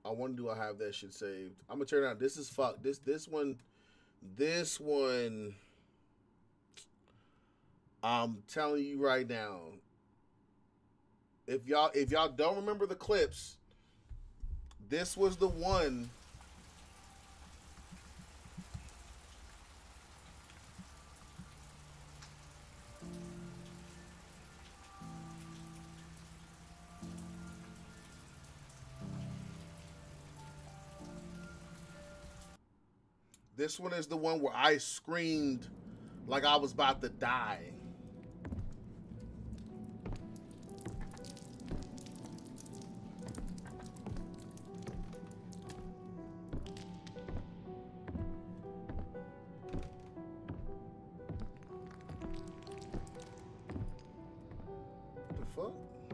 I wonder do I have that shit saved? I'm gonna turn it on. This is fuck. This one. I'm telling you right now. If y'all don't remember the clips, this was the one. This one is the one where I screamed like I was about to die. The fuck?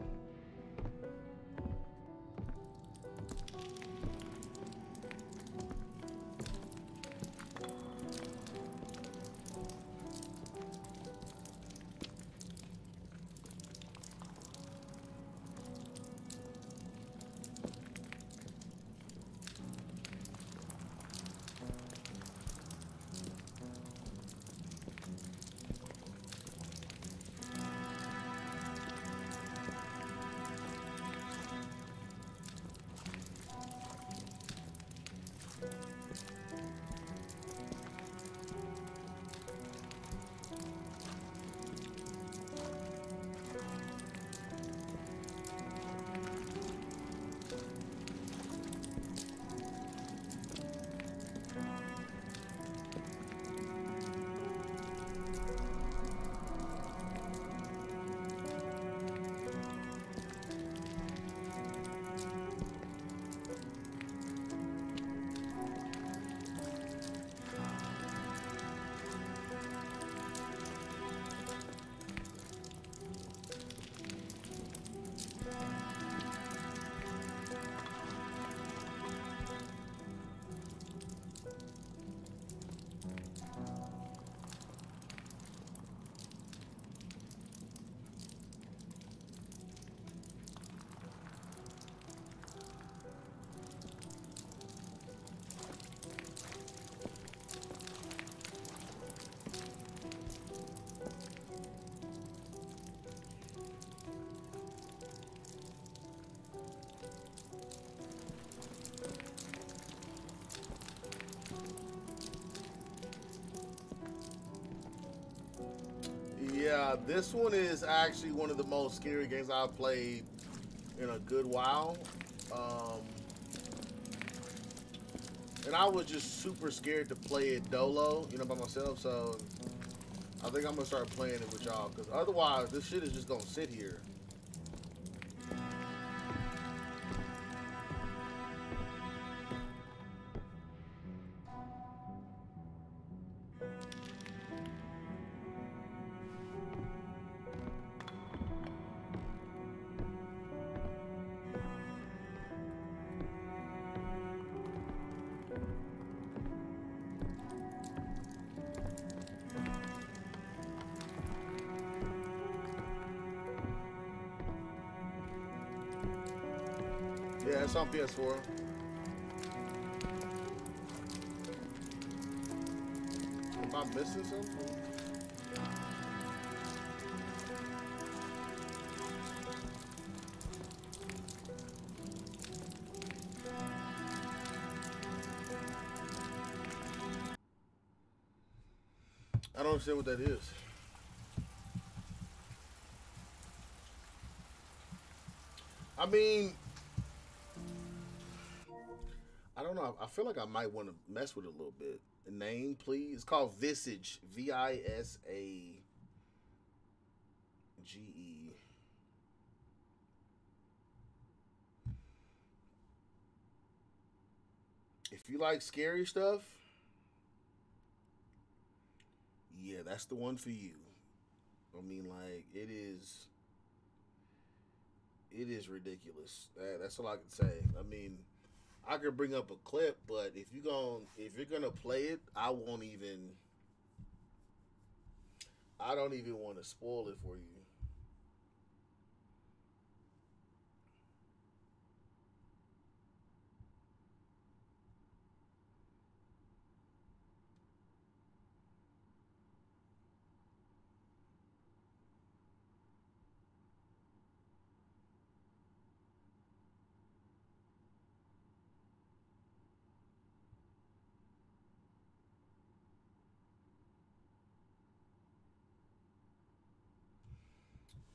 Yeah, this one is actually one of the most scary games I've played in a good while. Um, and I was just super scared to play it dolo, by myself. So I think I'm gonna start playing it with y'all because otherwise this shit is just gonna sit here. Yeah, it's on PS4. Am I missing something? I don't understand what that is. I mean, I don't know. I feel like I might want to mess with it a little bit. The name, please. It's called Visage. Visage. If you like scary stuff, yeah, that's the one for you. I mean, like it is ridiculous. That's all I can say. I mean, I could bring up a clip, but if you're gonna play it, I don't even want to spoil it for you.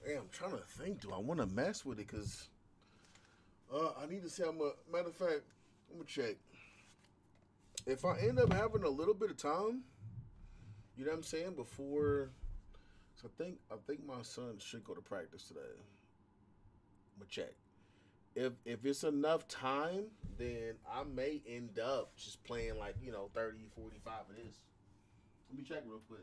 Hey, I'm trying to think. Do I want to mess with it? Cause I need to see how much. Matter of fact, I'm gonna check. If I end up having a little bit of time, you know what I'm saying, before. So I think my son should go to practice today. I'm gonna check. If it's enough time, then I may end up just playing like 30, 45 of this. Let me check real quick.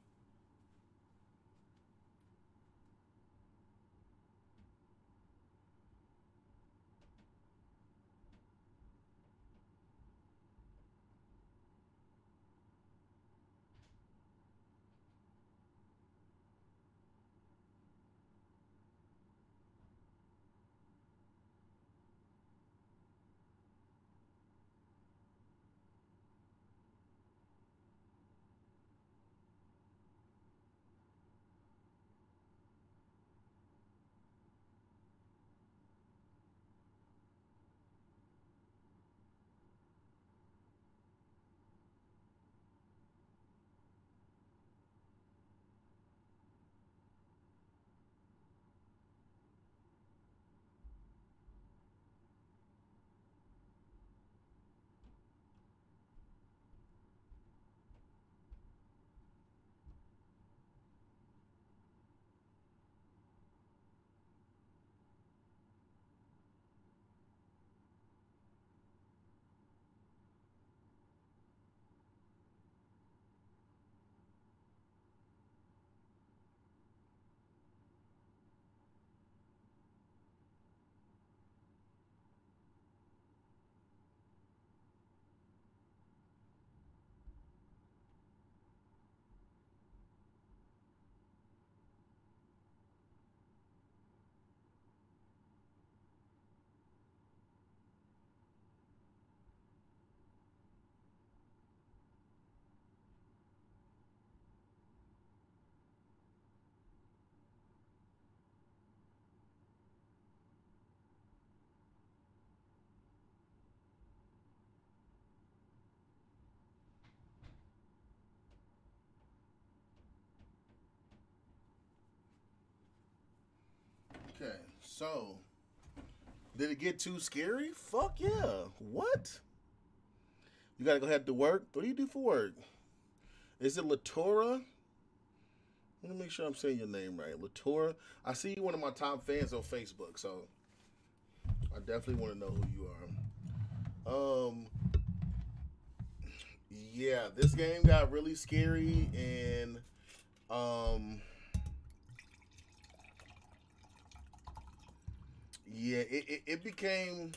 Okay, so did it get too scary? Fuck yeah. What? You gotta go head to work? What do you do for work? Is it Latora? Let me make sure I'm saying your name right. Latora. I see you one of my top fans on Facebook, so I definitely want to know who you are. Yeah, this game got really scary and um yeah, it became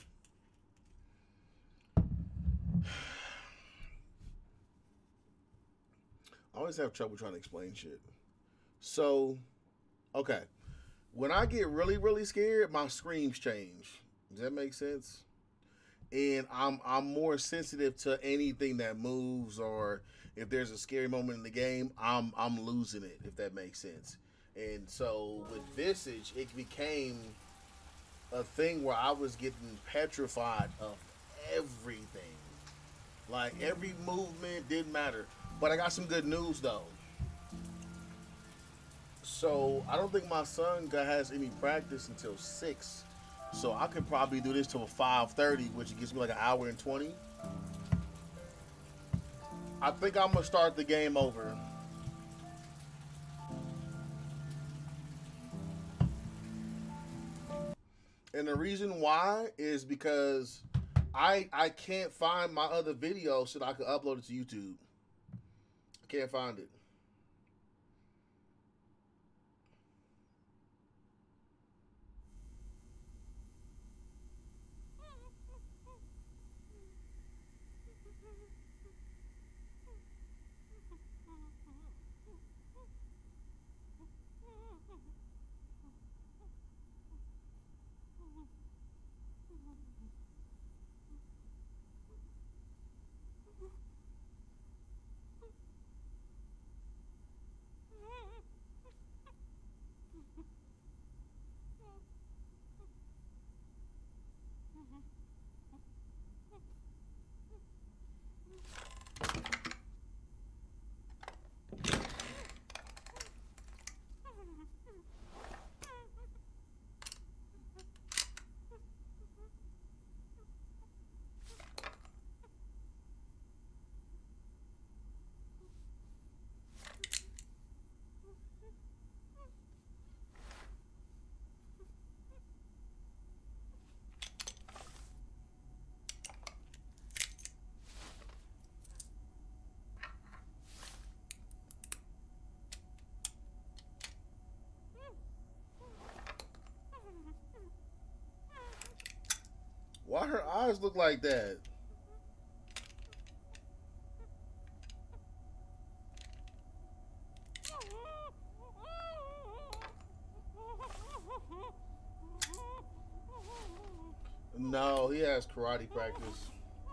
I always have trouble trying to explain shit. So, okay. When I get really, really scared, my screams change. Does that make sense? And I'm more sensitive to anything that moves or if there's a scary moment in the game, I'm losing it, if that makes sense. And so with Visage, it became a thing where I was getting petrified of everything. Like every movement didn't matter. But I got some good news though. So I don't think my son has any practice until 6. So I could probably do this till 5:30, which gives me like an hour and 20. I think I'm gonna start the game over. And the reason why is because I can't find my other video so that I can upload it to YouTube. I can't find it. eyes look like that? No, he has karate practice.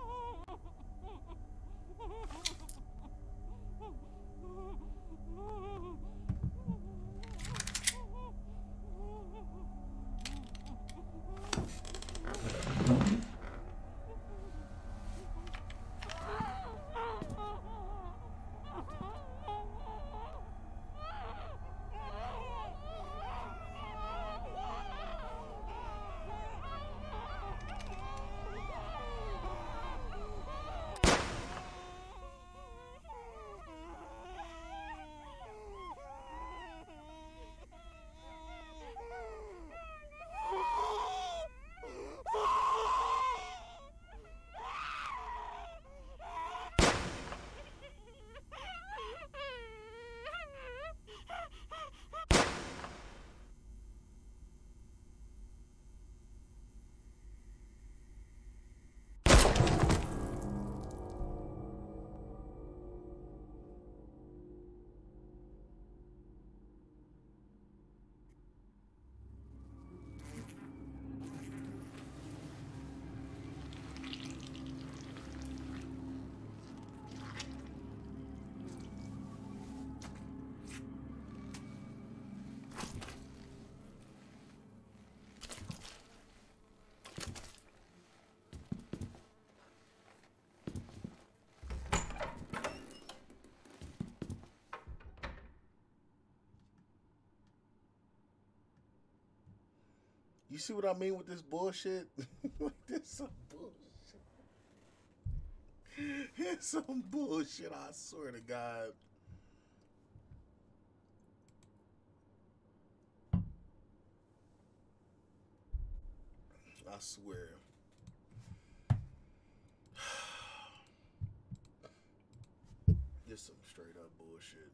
You see what I mean with this bullshit? Like this some bullshit. It's some bullshit, I swear to God. I swear. Just some straight up bullshit.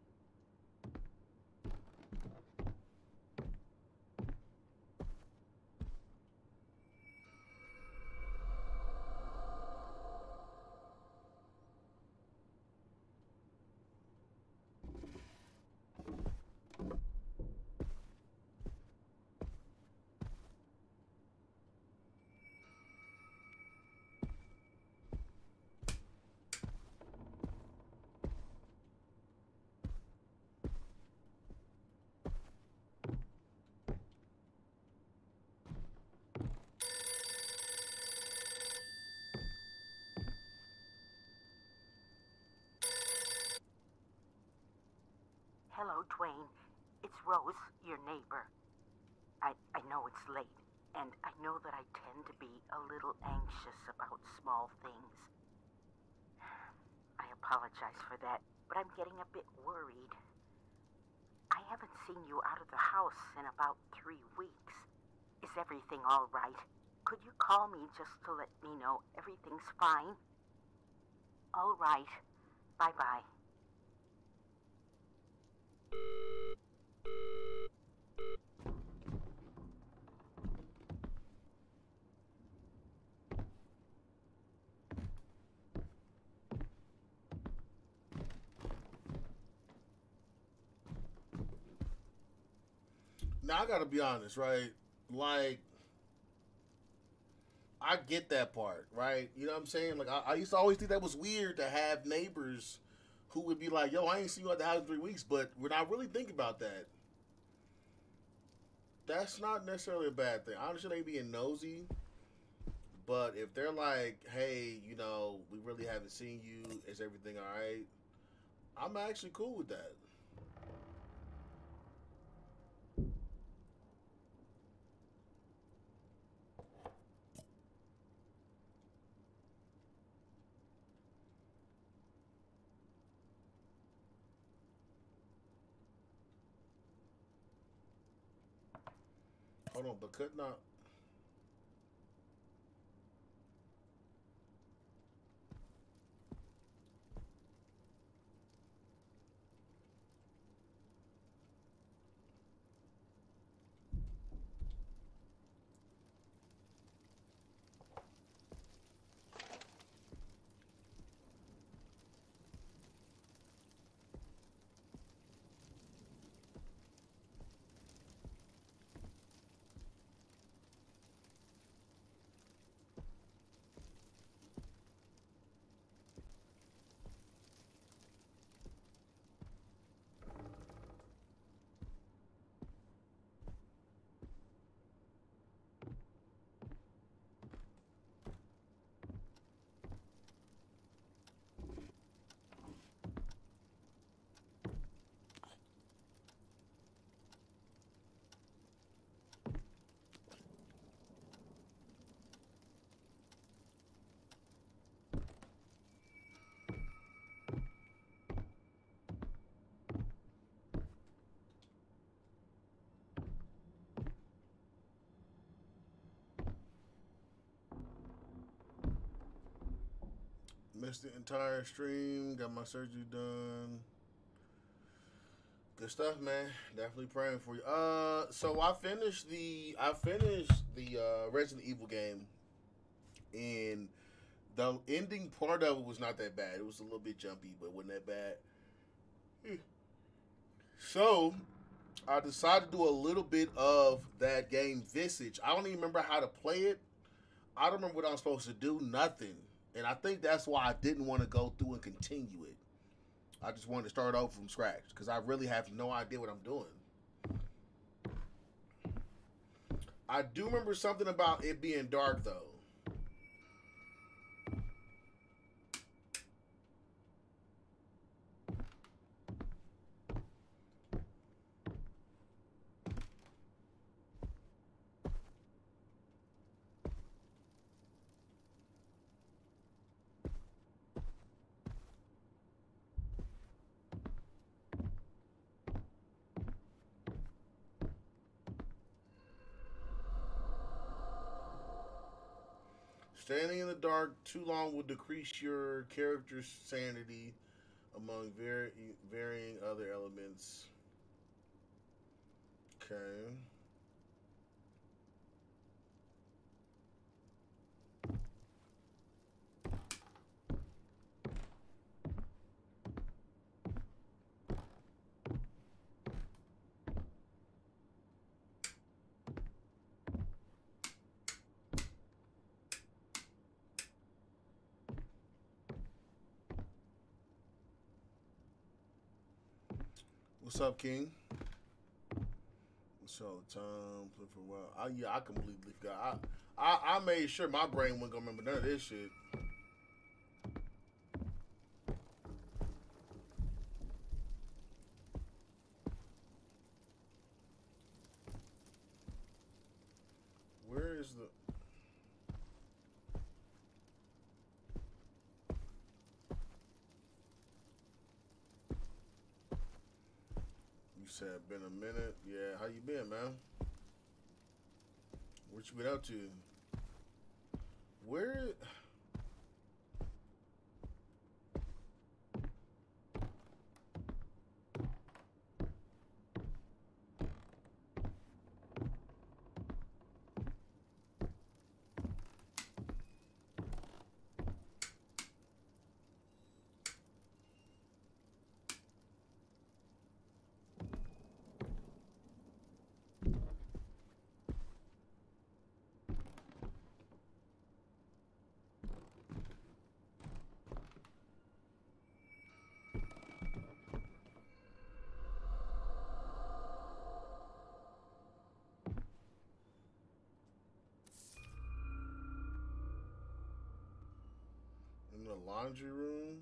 Hello, Dwayne. It's Rose, your neighbor. I know it's late, and I know that I tend to be a little anxious about small things. I apologize for that, but I'm getting a bit worried. I haven't seen you out of the house in about 3 weeks. Is everything all right? Could you call me just to let me know everything's fine? All right. Bye-bye. Now I gotta be honest, right? Like, I get that part, right? You know what I'm saying? Like, I used to always think that was weird to have neighbors who would be like, "Yo, I ain't seen you at the house in 3 weeks," but when I really think about that, that's not necessarily a bad thing. I understand they being nosy, but if they're like, "Hey, you know, we really haven't seen you. Is everything all right?" I'm actually cool with that. Hold on, but could not. Missed the entire stream. Got my surgery done. Good stuff, man. Definitely praying for you. So I finished the Resident Evil game, and the ending part of it was not that bad. It was a little bit jumpy, but wasn't that bad. So I decided to do a little bit of that game Visage. I don't even remember how to play it. I don't remember what I was supposed to do. Nothing. And I think that's why I didn't want to go through and continue it. I just wanted to start over from scratch because I really have no idea what I'm doing. I do remember something about it being dark, though. Standing in the dark too long will decrease your character's sanity among varying other elements. Okay. What's up, King? What's all the time? Play for a while. Yeah, I completely forgot. I made sure my brain wasn't gonna remember none of this shit. Where is the... You said been a minute. Yeah, how you been, man? What you been up to? Where... In the laundry room?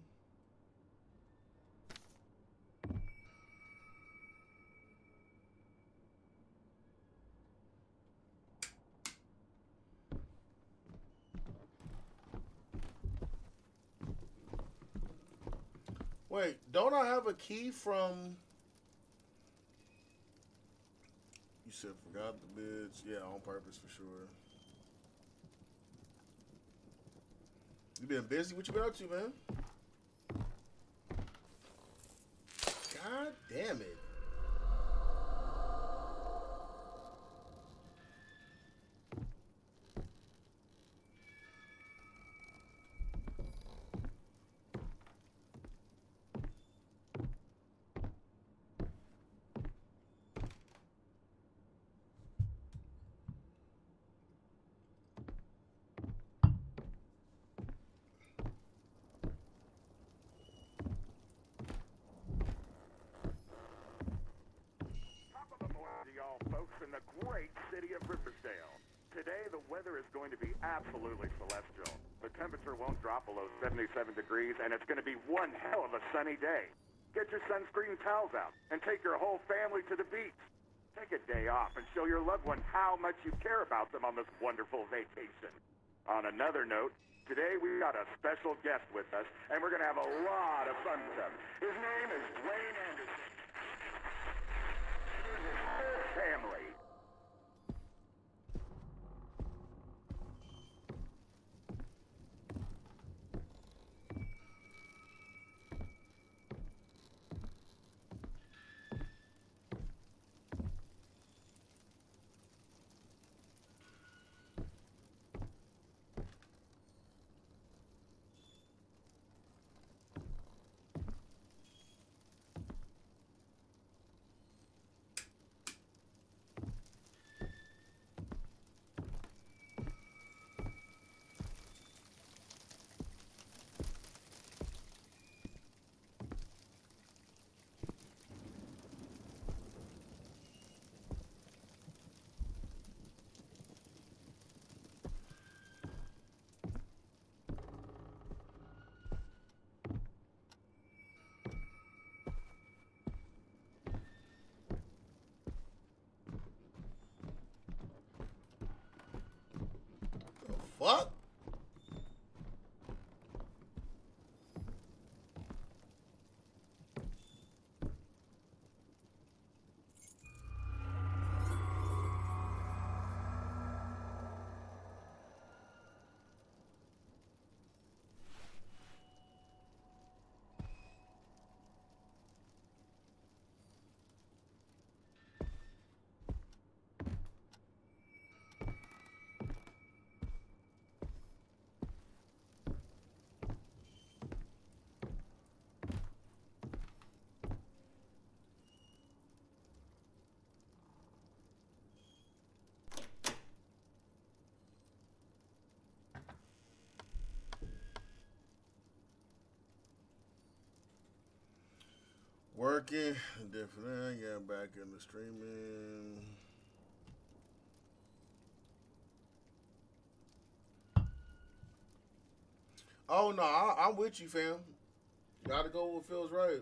Wait, don't I have a key from... You said forgot the bitch. Yeah, on purpose for sure. You been busy? What you been up to, man? God damn it. Folks in the great city of Riversdale. Today, the weather is going to be absolutely celestial. The temperature won't drop below 77 degrees, and it's going to be one hell of a sunny day. Get your sunscreen towels out and take your whole family to the beach. Take a day off and show your loved ones how much you care about them on this wonderful vacation. On another note, today we got a special guest with us, and we're going to have a lot of fun with him. His name is Dwayne Anderson. Family. fuck? Working, different. Got back into streaming. Oh no, I'm with you, fam. Gotta go what feels right.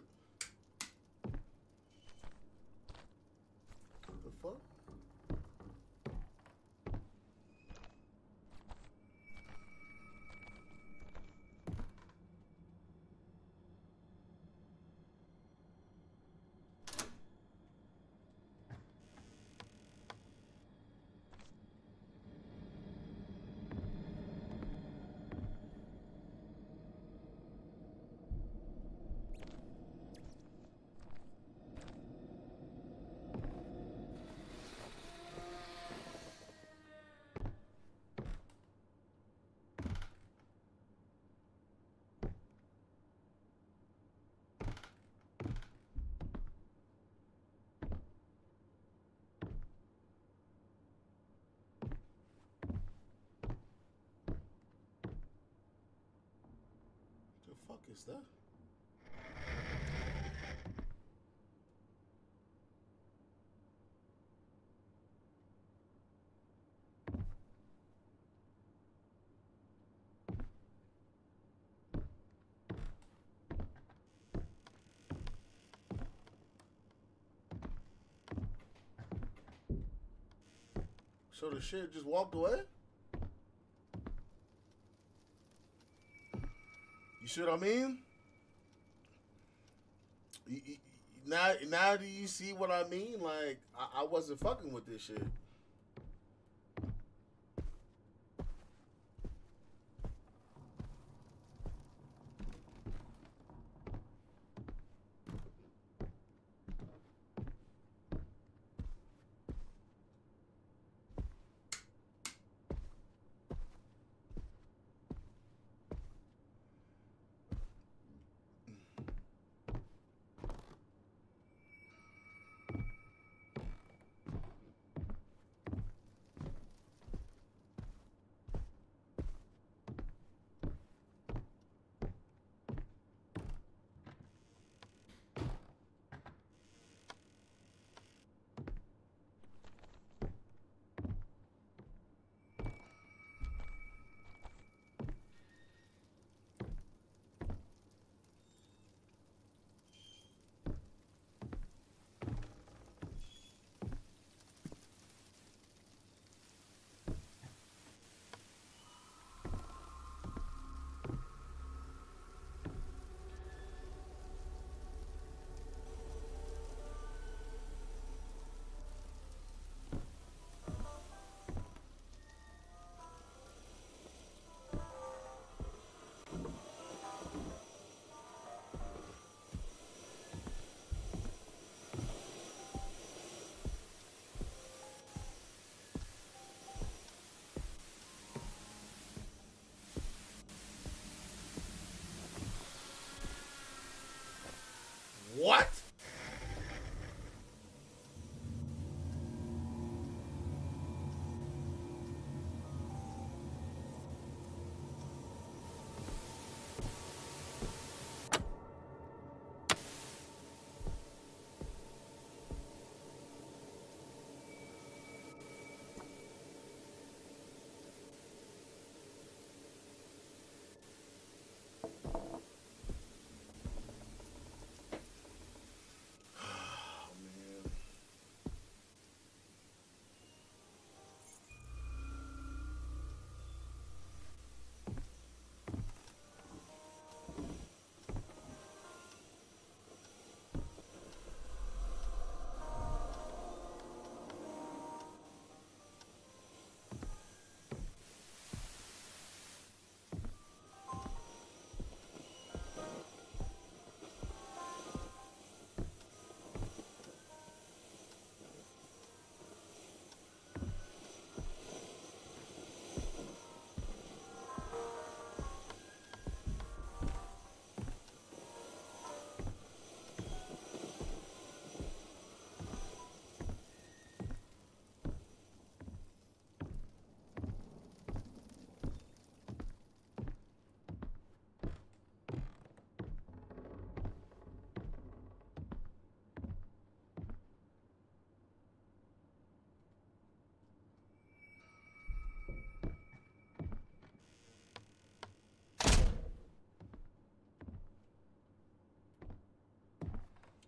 The fuck? The fuck is that? So the shit just walked away? You see what I mean? Now do you see what I mean? Like, I wasn't fucking with this shit. What?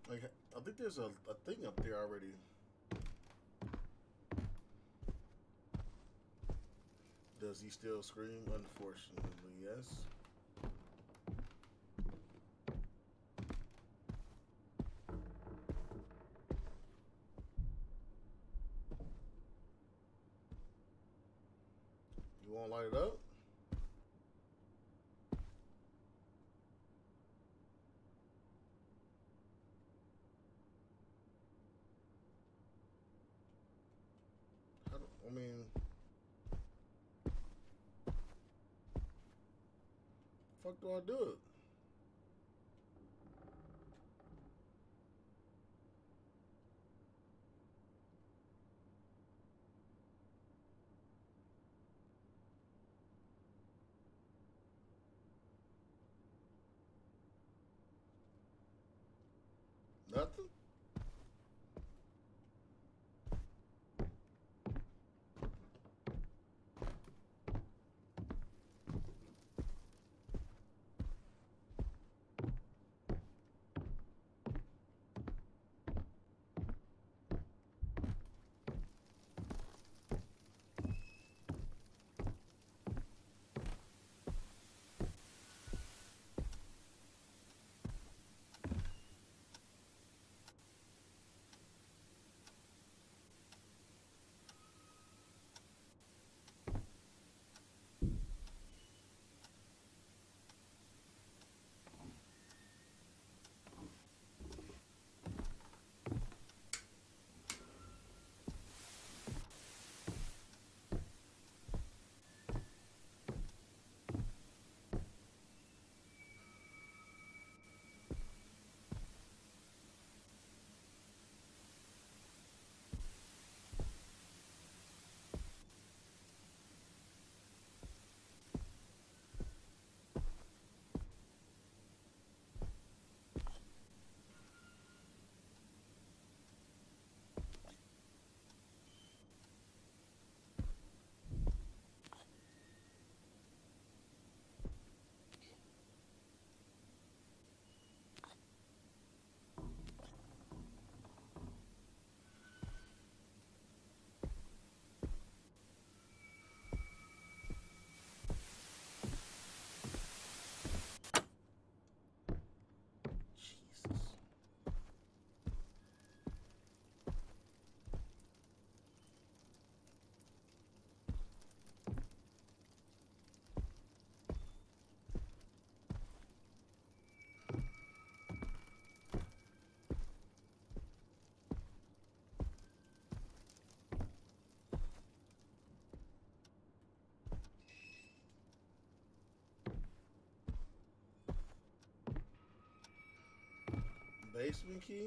Like, I think there's a thing up there already. Does he still scream? Unfortunately, yes. You won't light it up? I mean, fuck do I do it? Nothing? Jesus. Basement key?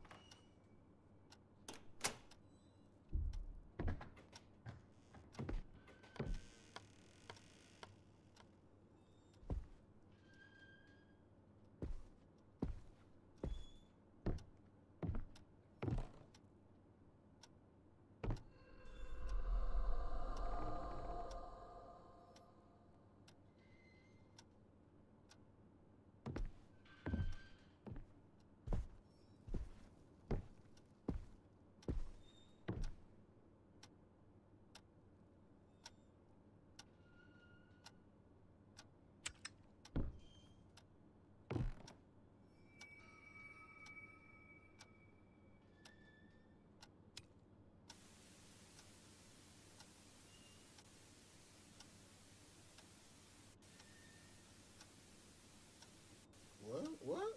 What? What?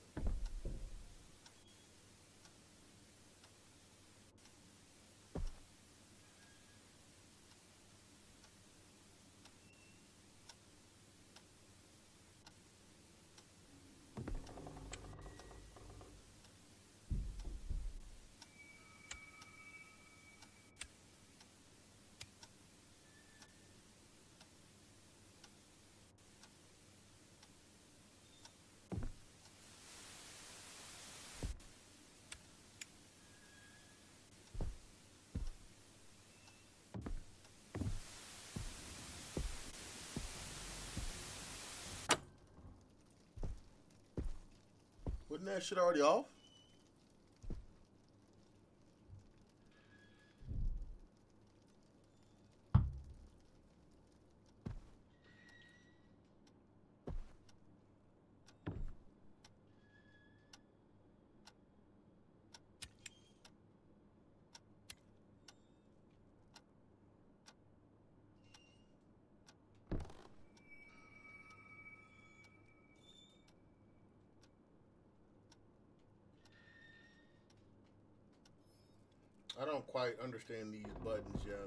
Wasn't that shit already off? I don't quite understand these buttons yet.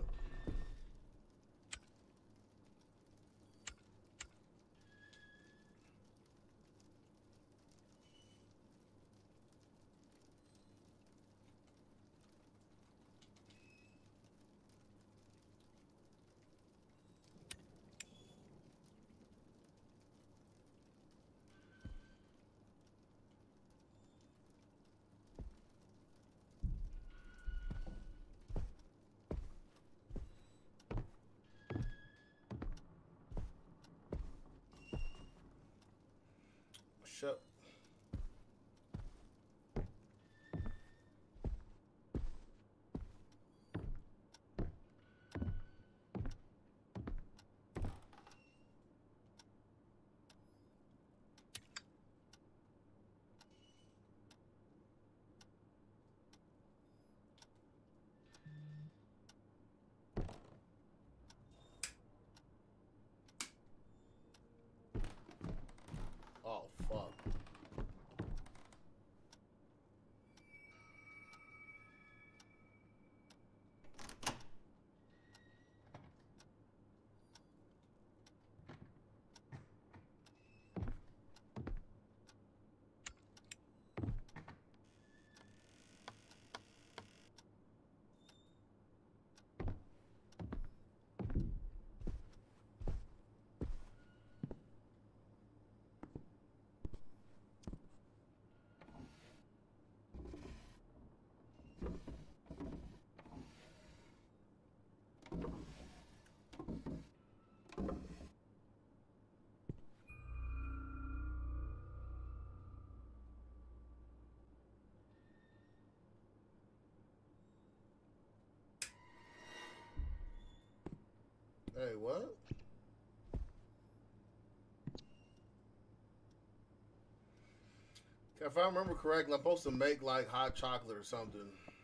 Shut. Oh, fuck. Hey, what? If I remember correctly, I'm supposed to make like hot chocolate or something.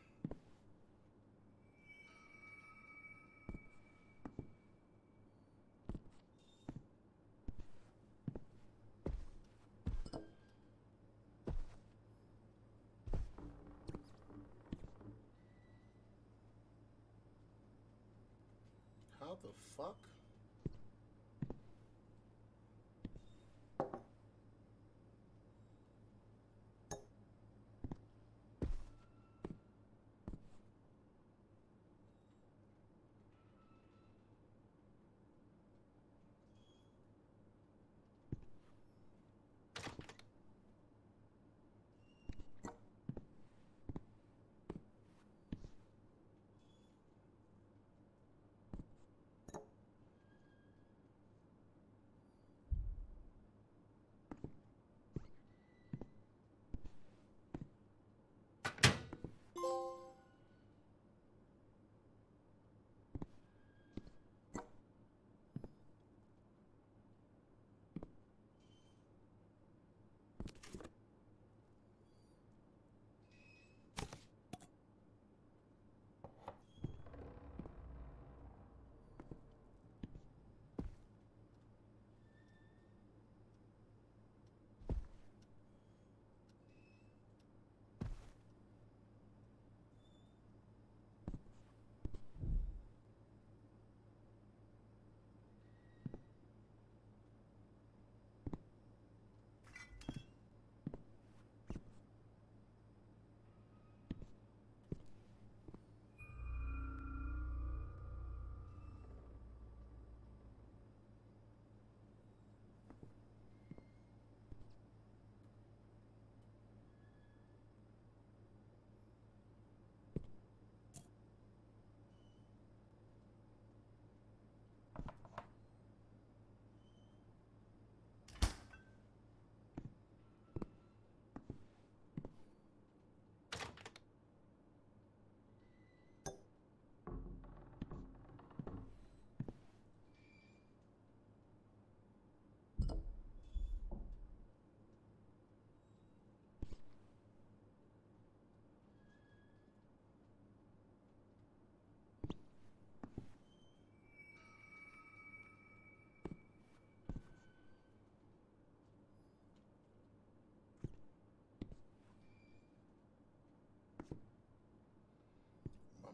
How the fuck?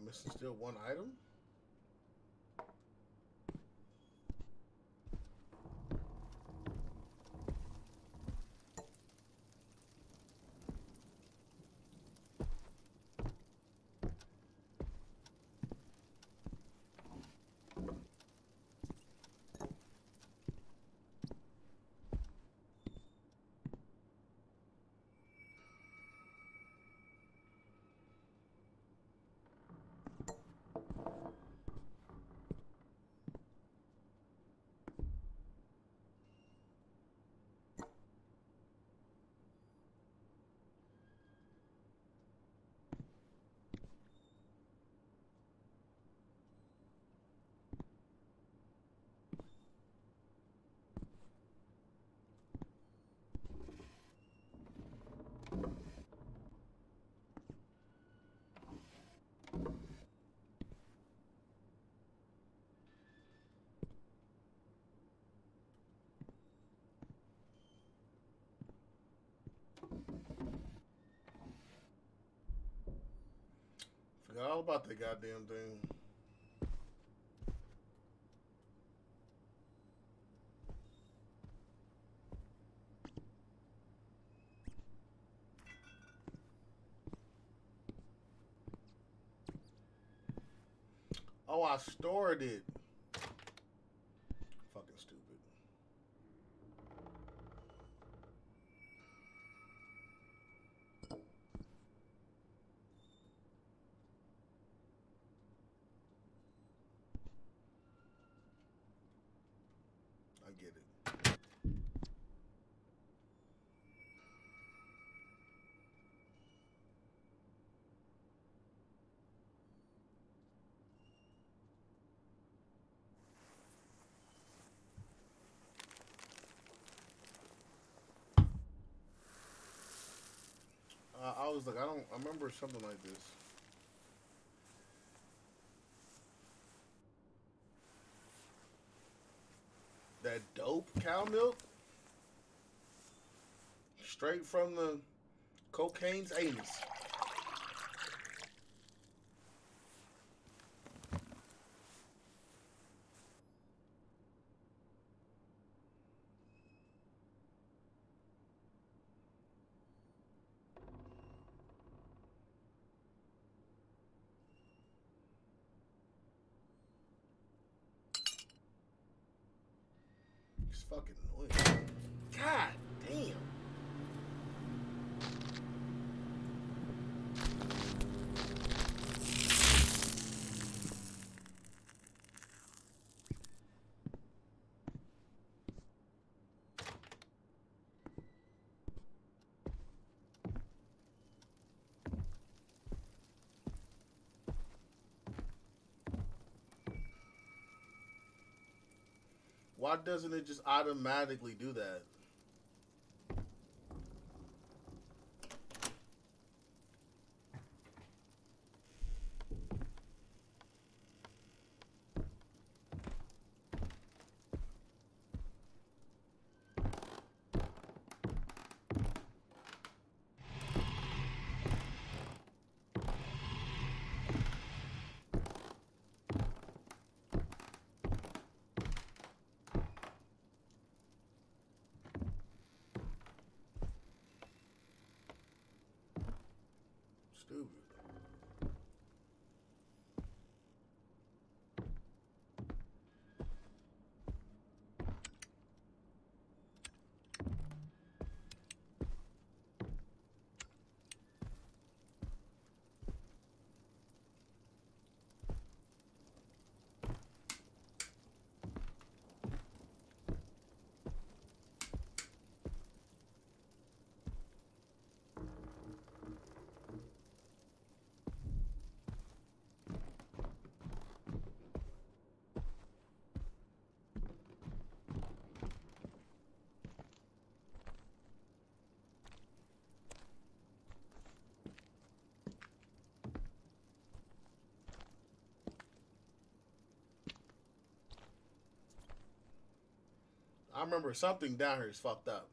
Missing still one item? Forgot all about that goddamn thing. Oh, I stored it. Fucking stupid. I get it. I was like, I remember something like this. That dope cow milk? Straight from the cocaine's anus. It's fucking annoying. God damn. Why doesn't it just automatically do that? Stupid. I remember something down here is fucked up.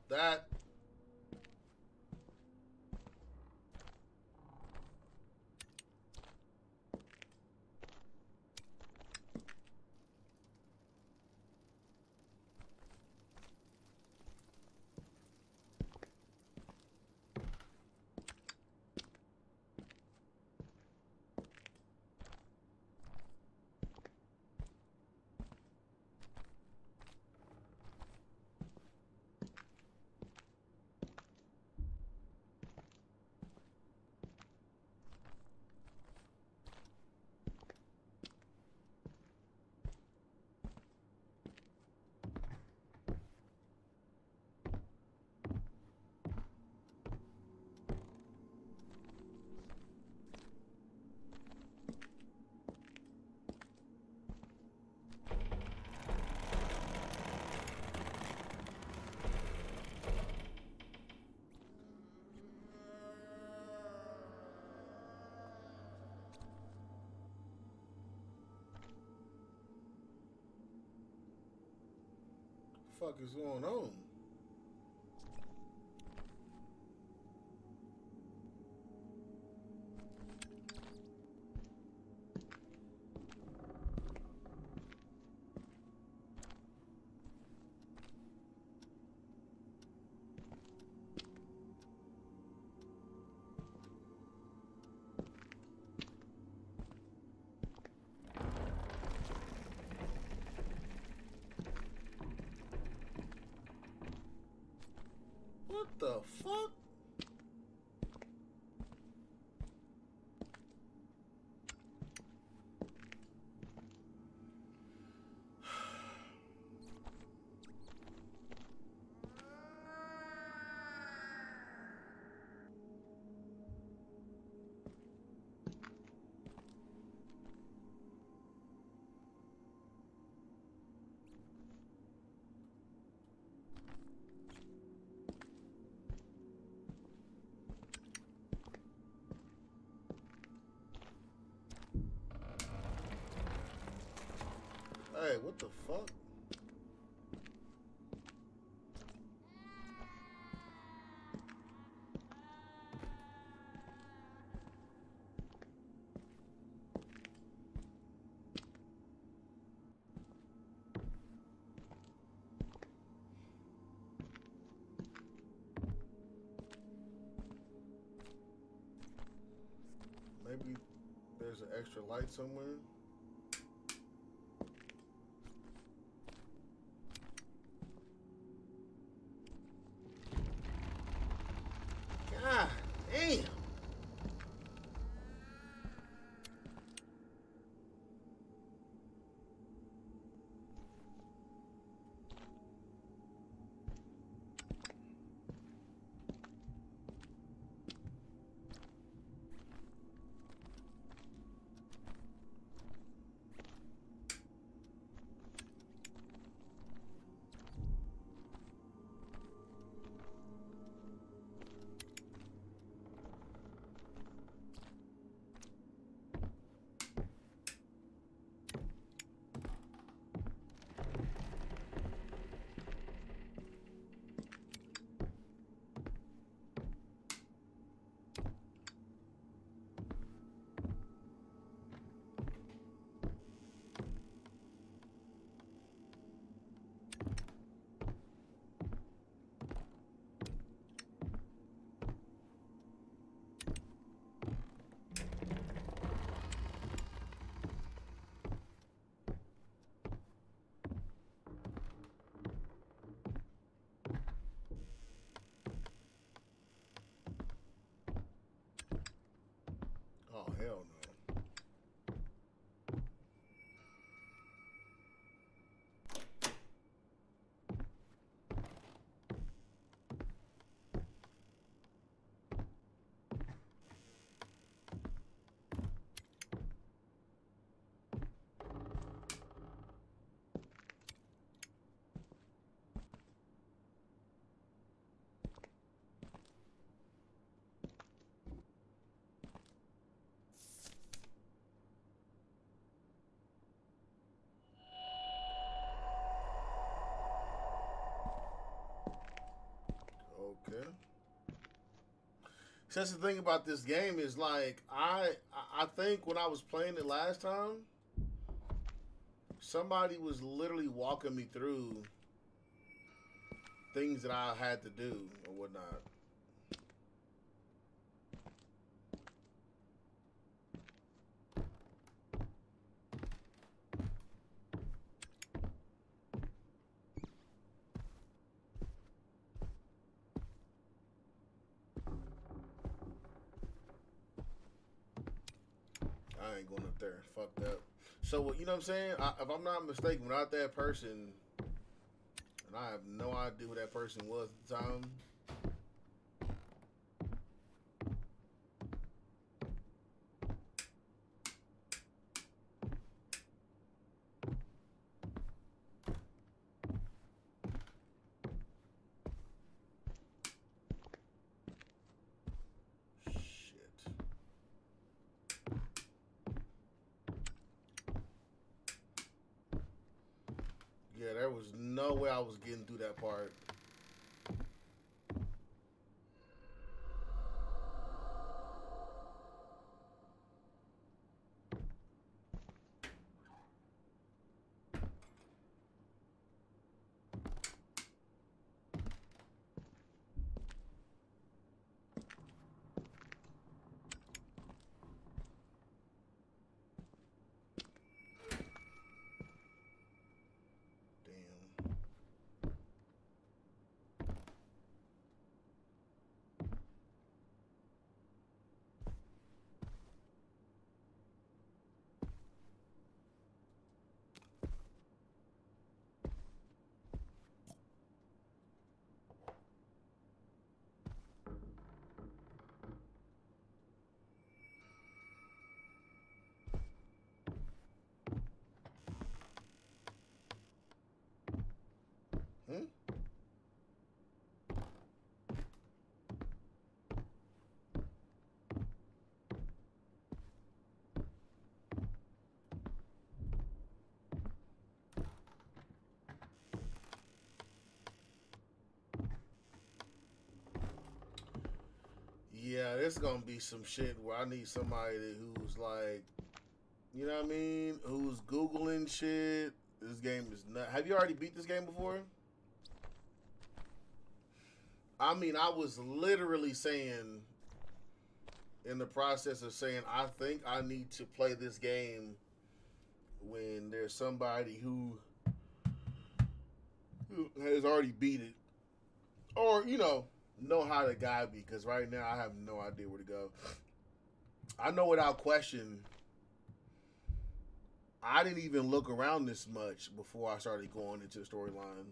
That. Fuck is going on? What the fuck? Hey, what the fuck? Maybe there's an extra light somewhere. God damn. Oh, hell no. So that's the thing about this game is like I think when I was playing it last time, somebody was literally walking me through things that I had to do or whatnot. I ain't going up there. Fuck that. So you know what I'm saying? If I'm not mistaken, without that person, and I have no idea who that person was at the time. Shit. Yeah, there was no way I was getting through that part. Damn. Hmm? Yeah, there's gonna be some shit where I need somebody who's like, you know what I mean? Who's Googling shit. This game is not. Have you already beat this game before? I mean, I was literally saying, in the process of saying, I think I need to play this game when there's somebody who has already beat it. Or, know how to guide me. Because right now, I have no idea where to go. I know without question, I didn't even look around this much before I started going into the storyline.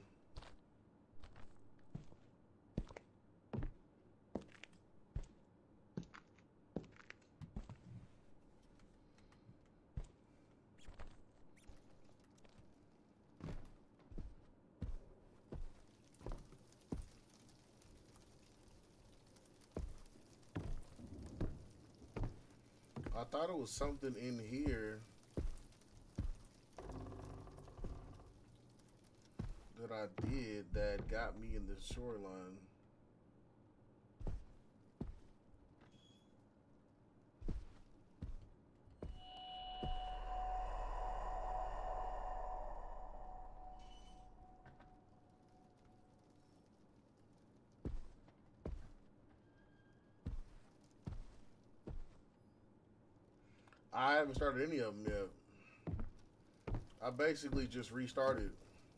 I thought it was something in here that I did that got me in the shoreline. I haven't started any of them yet. I basically just restarted.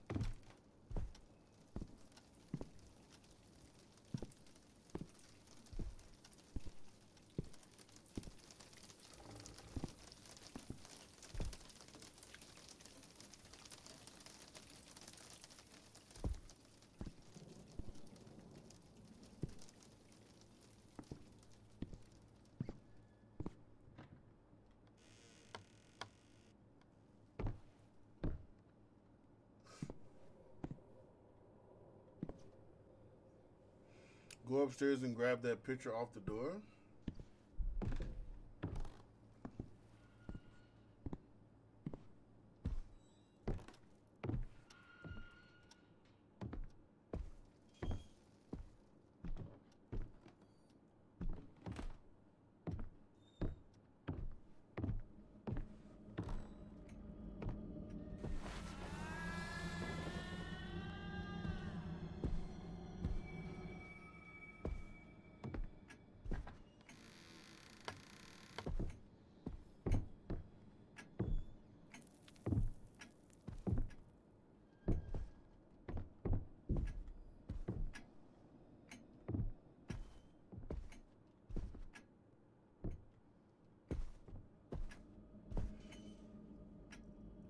Go upstairs and grab that picture off the door.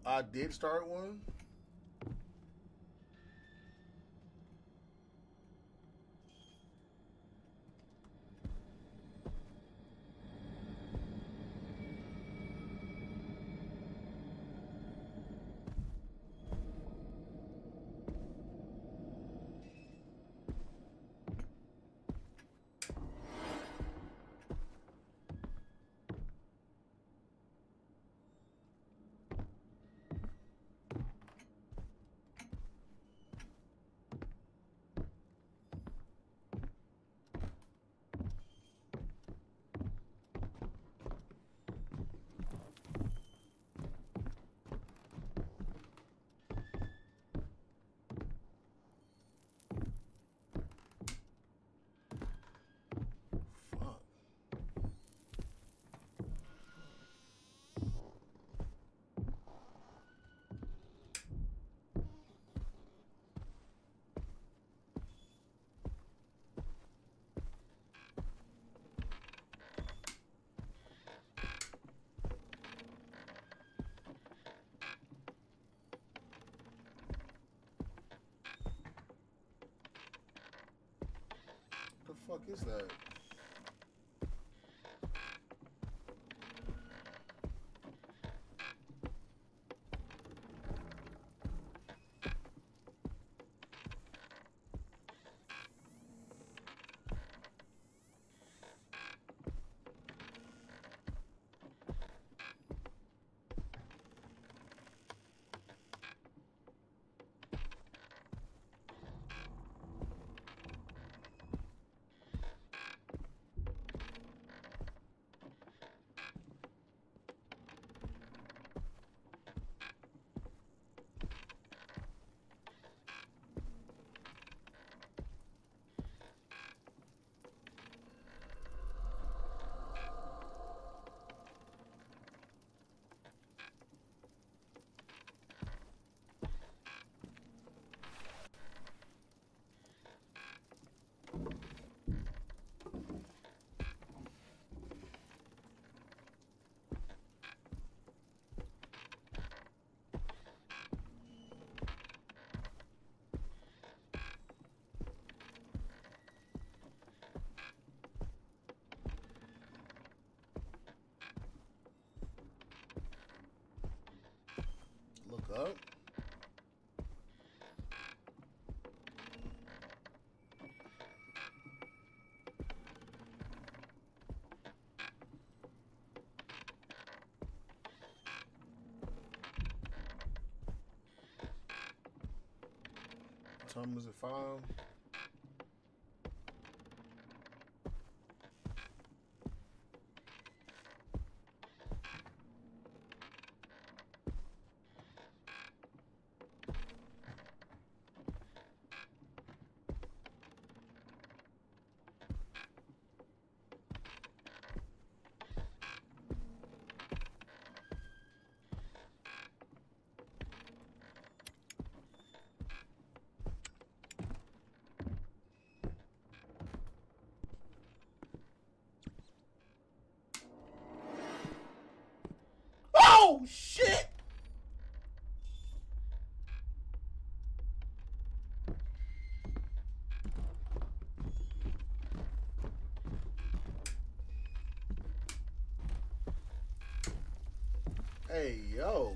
I did start one. The fuck is that? Look up. Time is at 5. Oh shit! Hey yo.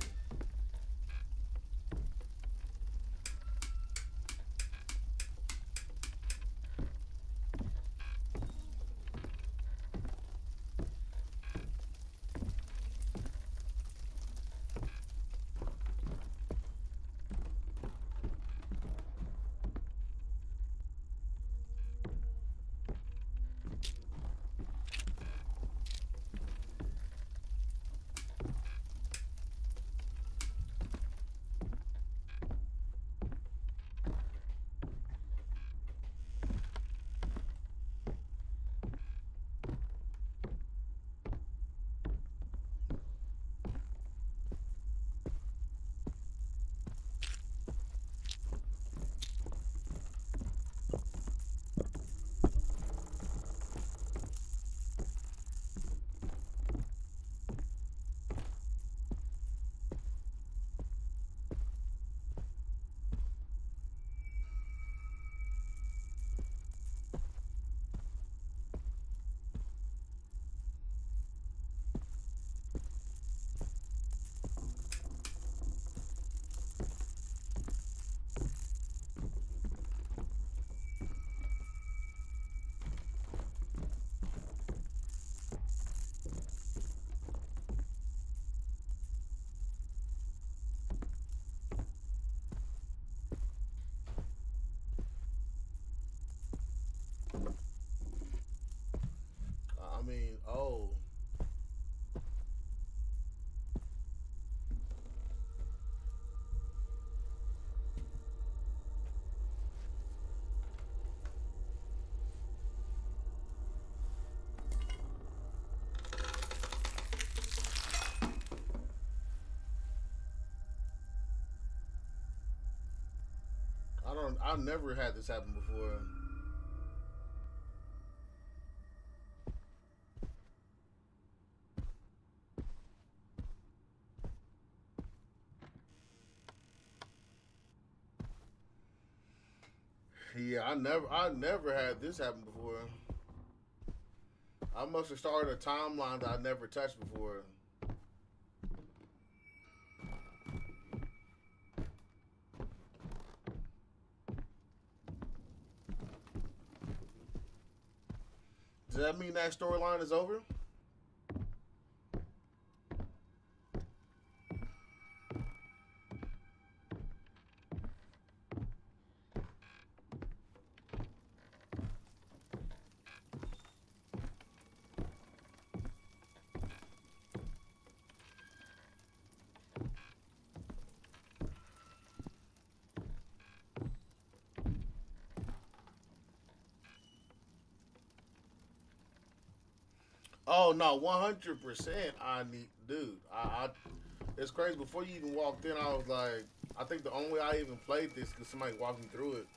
I never had this happen before. Yeah, I never had this happen before. I must have started a timeline that I never touched before. Does that mean that storyline is over? Oh no, 100%. I need, dude. It's crazy. Before you even walked in, I was like, I think the only way I even played this because somebody walked me through it.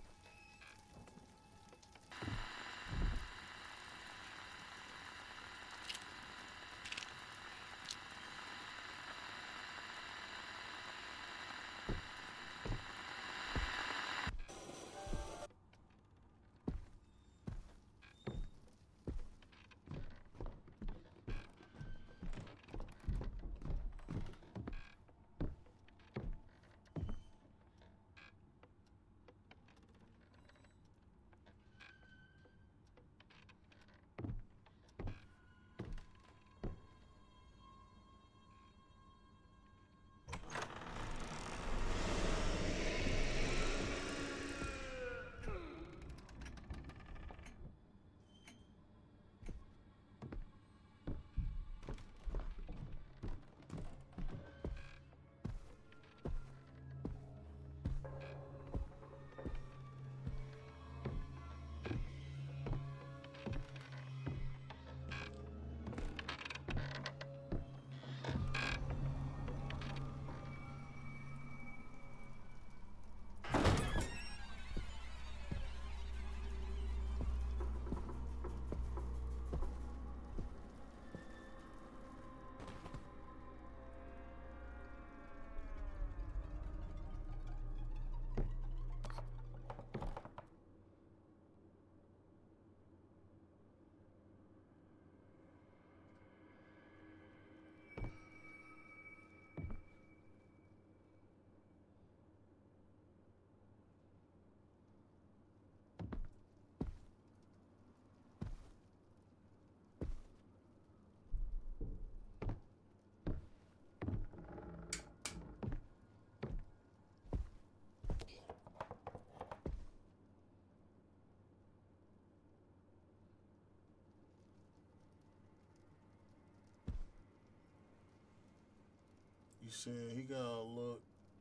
You saying he gotta look?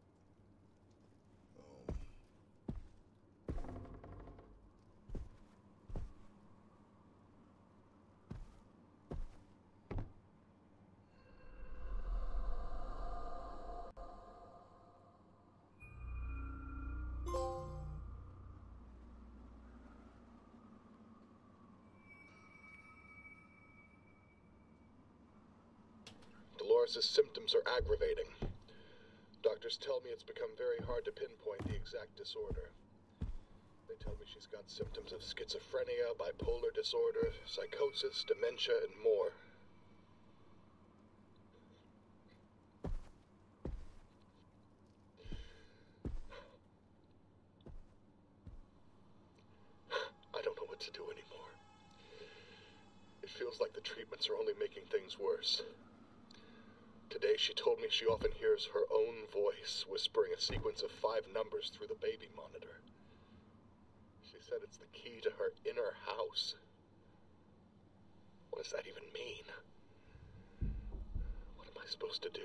Um, Dolores' symptoms are aggravating. Doctors tell me it's become very hard to pinpoint the exact disorder. They tell me she's got symptoms of schizophrenia, bipolar disorder, psychosis, dementia, and more. I don't know what to do anymore. It feels like the treatments are only making things worse. Today she told me she often hears her own voice whispering a sequence of 5 numbers through the baby monitor. She said it's the key to her inner house. What does that even mean? What am I supposed to do?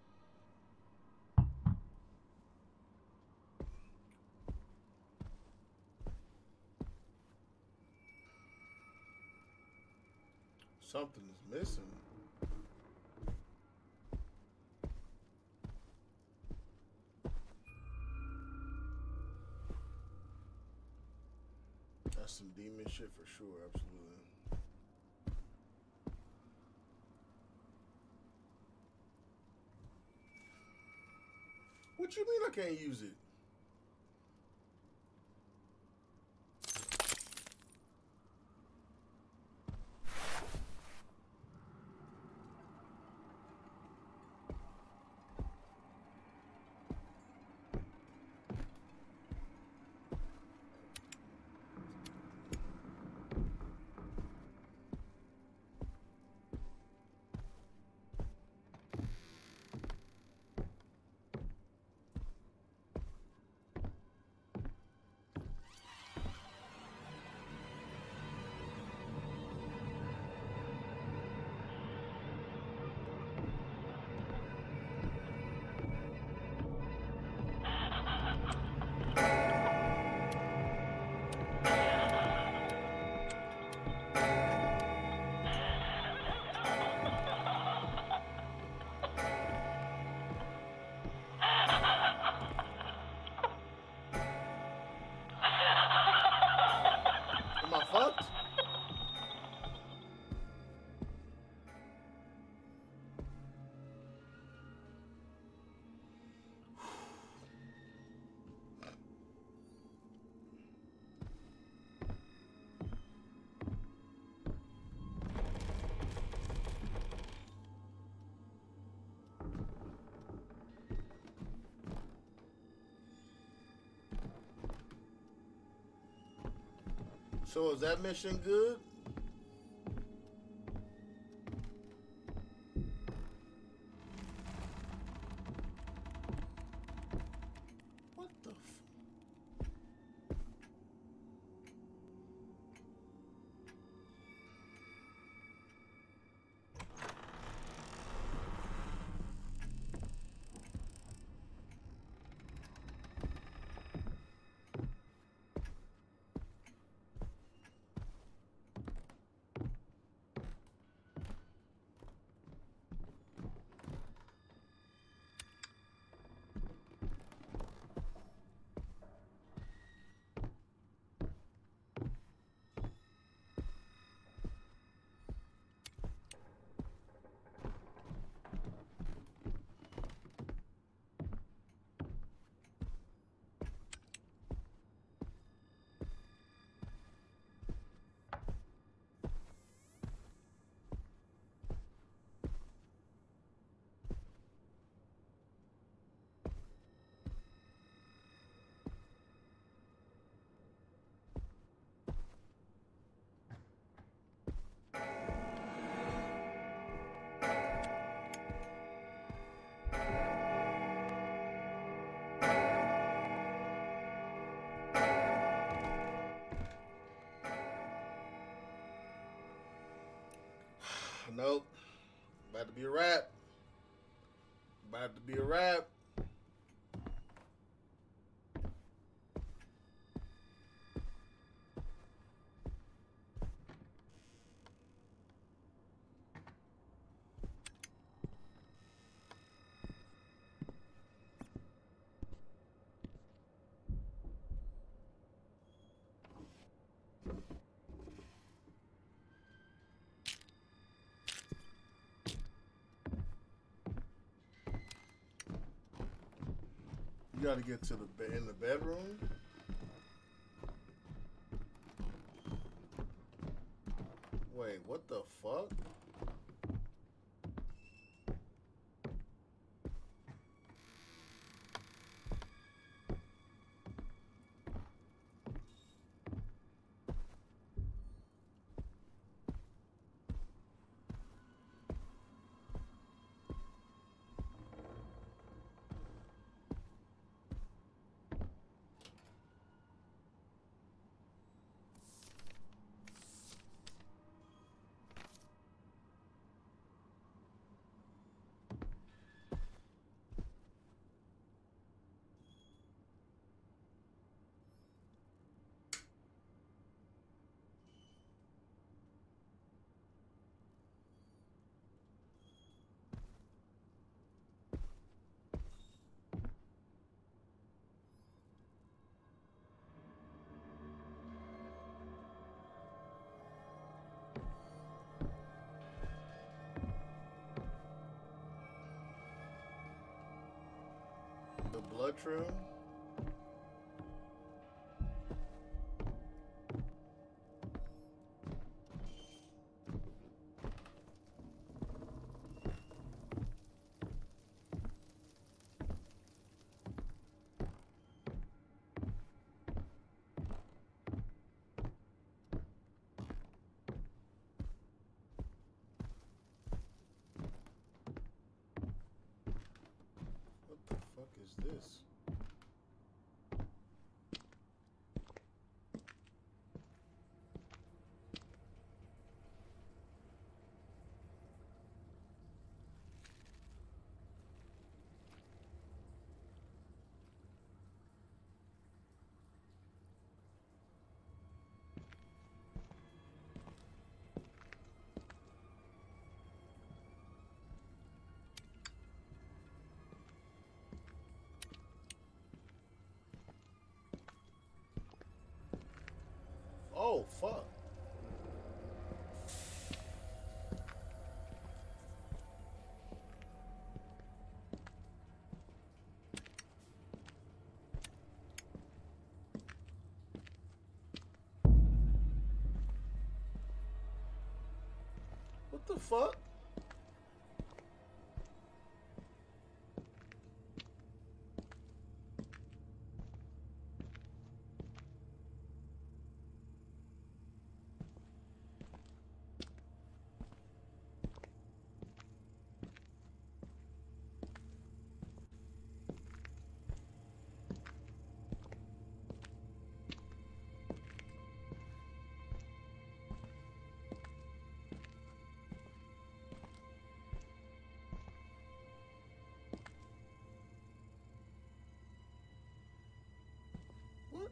something is missing. That's some demon shit for sure, absolutely. What you mean I can't use it? Am I fucked? So is that mission good? What the Nope. About to be a wrap. About to be a wrap. You gotta get to the in the bedroom. Wait, what the fuck? The blood trim. What the fuck is this? Oh, fuck. What the fuck? What?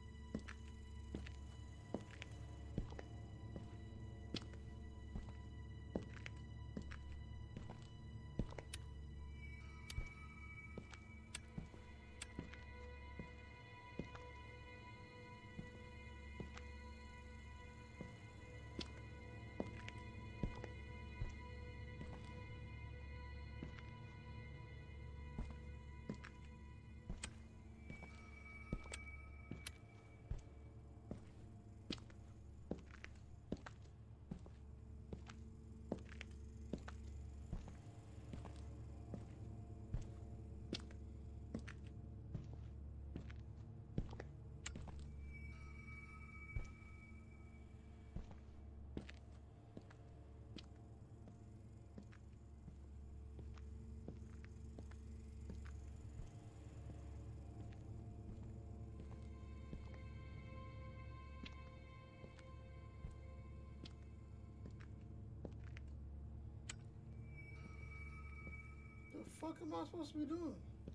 The fuck am I supposed to be doing?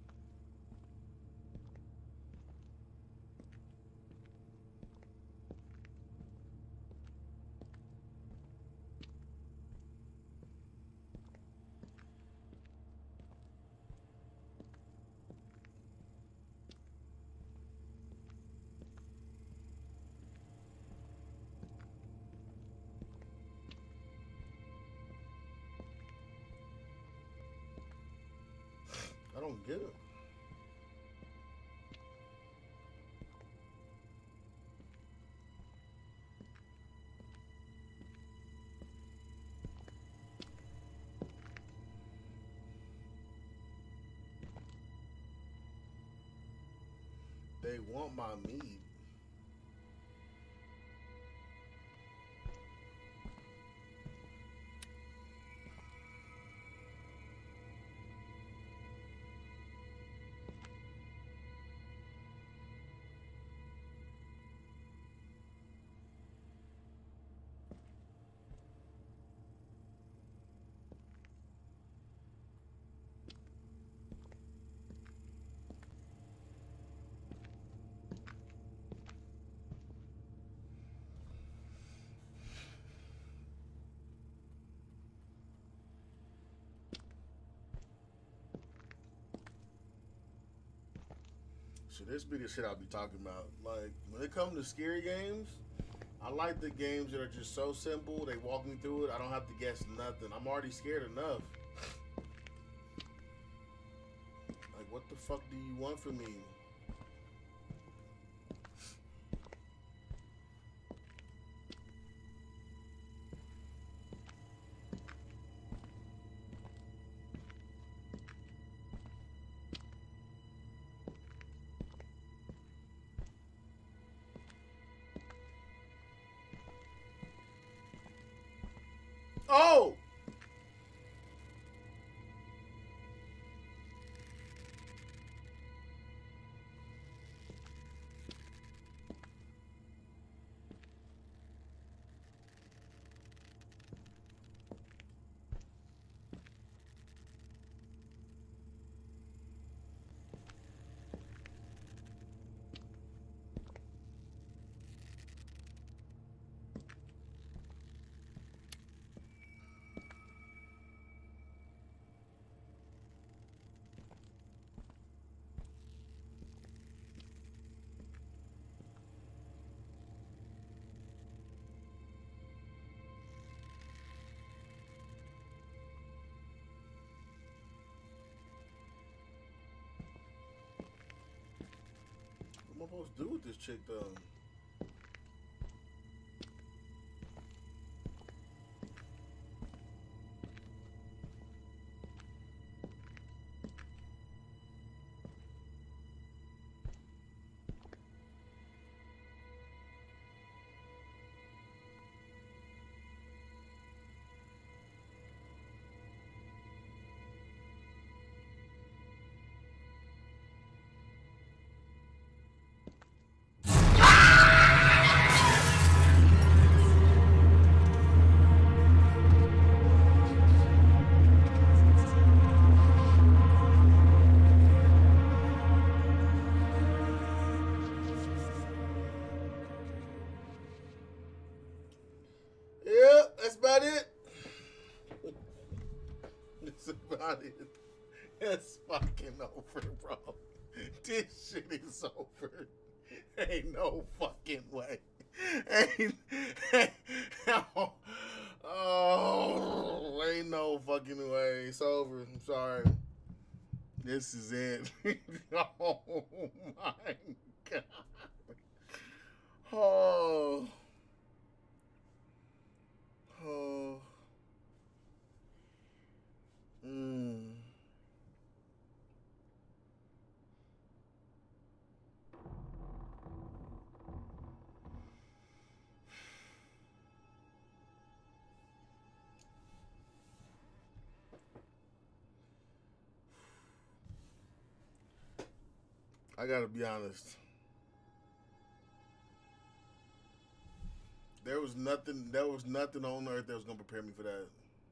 I don't get it. They want my meat. So this be the shit I'll be talking about. Like, when it comes to scary games, I like the games that are just so simple. They walk me through it. I don't have to guess nothing. I'm already scared enough. Like, What the fuck do you want from me? Oh! What am I supposed to do with this chick, though? Yeah, that's about it. That's about it. It's fucking over, bro. This shit is over. Ain't no fucking way. Ain't ain't no fucking way. It's over. I'm sorry. This is it. Oh my god. Oh. Oh. I gotta be honest. There was nothing on earth that was gonna prepare me for that.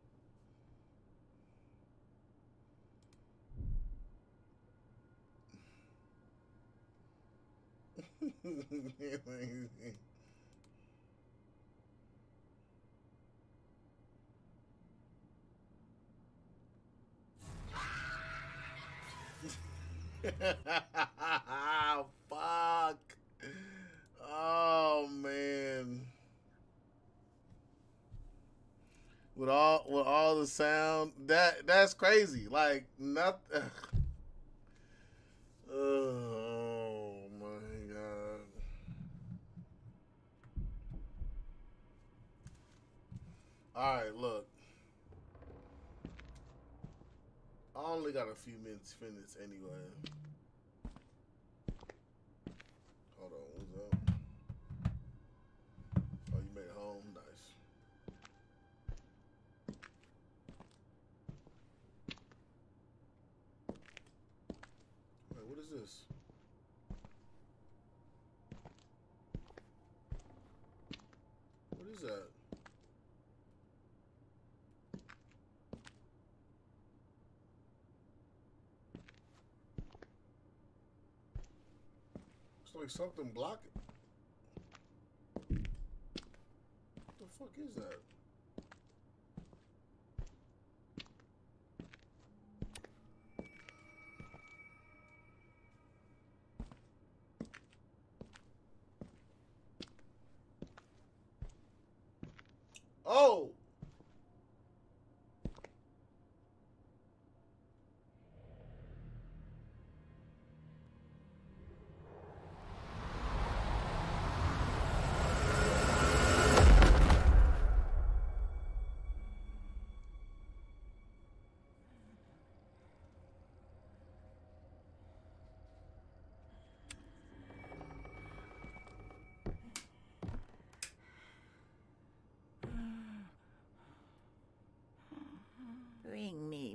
Fuck. Oh man. With all the sound, that's crazy. Like nothing. Oh my god. All right, look. I only got a few minutes anyway. Hold on, what's up? Oh, you made it home? Nice. Wait, what is this? What is that? It's like something blocking. What the fuck is that? Oh!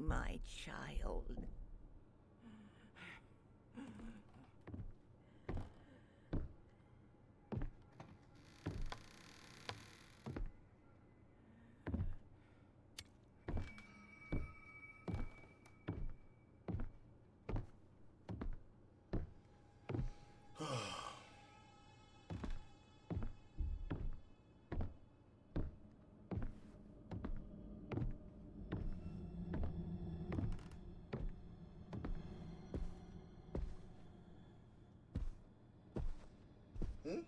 my child. Hmm?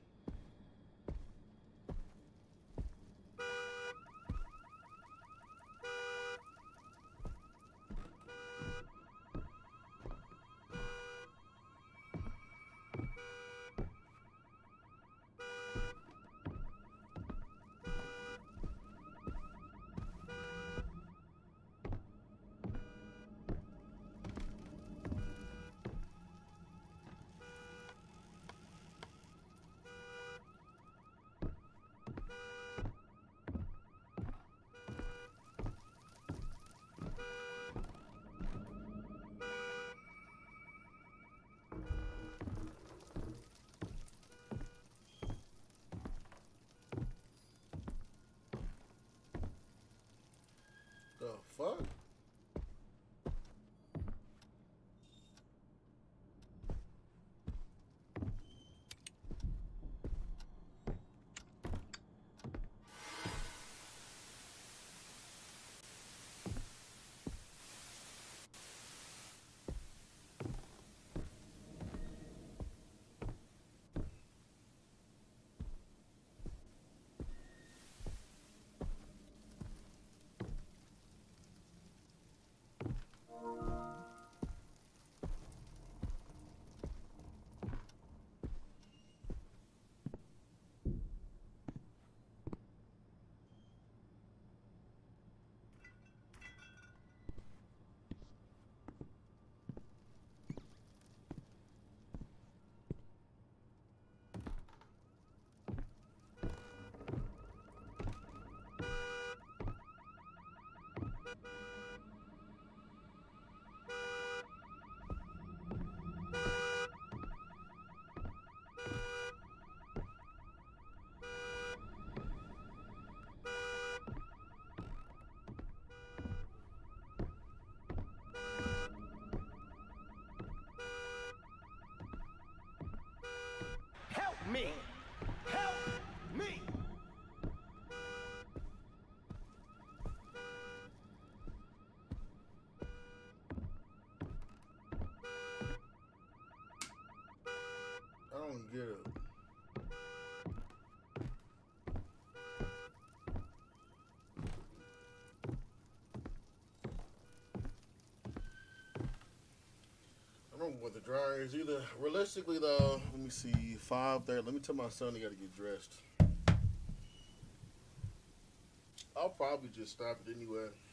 The fuck? Help me! Help me! I don't get it. I don't know what the dryer is either. Realistically, though, let me see. 5:30. Let me tell my son he got to get dressed. I'll probably just stop it anyway.